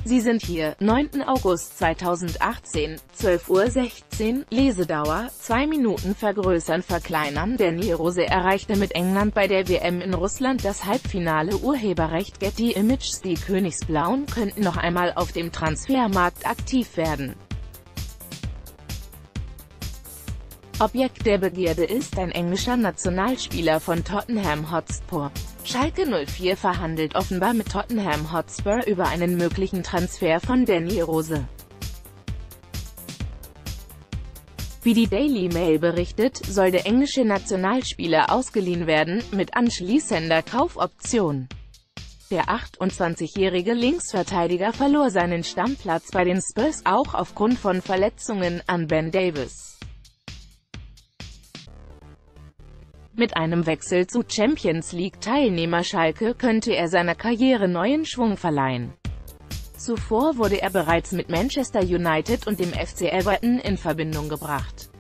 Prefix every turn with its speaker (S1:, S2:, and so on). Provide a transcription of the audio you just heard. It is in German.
S1: Sie sind hier, 9. August 2018, 12:16 Uhr, Lesedauer, 2 Minuten vergrößern verkleinern. Danny Rose erreichte mit England bei der WM in Russland das Halbfinale. Urheberrecht Getty Images. Die Königsblauen könnten noch einmal auf dem Transfermarkt aktiv werden. Objekt der Begierde ist ein englischer Nationalspieler von Tottenham Hotspur. Schalke 04 verhandelt offenbar mit Tottenham Hotspur über einen möglichen Transfer von Danny Rose. Wie die Daily Mail berichtet, soll der englische Nationalspieler ausgeliehen werden, mit anschließender Kaufoption. Der 28-jährige Linksverteidiger verlor seinen Stammplatz bei den Spurs, auch aufgrund von Verletzungen, an Ben Davies. Mit einem Wechsel zu Champions-League-Teilnehmer Schalke könnte er seiner Karriere neuen Schwung verleihen. Zuvor wurde er bereits mit Manchester United und dem FC Everton in Verbindung gebracht.